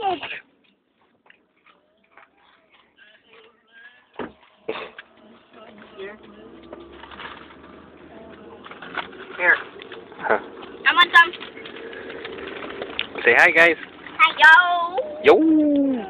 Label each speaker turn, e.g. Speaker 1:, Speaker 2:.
Speaker 1: Here.
Speaker 2: Huh.
Speaker 3: I want some.
Speaker 2: Say hi, guys.
Speaker 3: Hi, yo.
Speaker 2: Yo.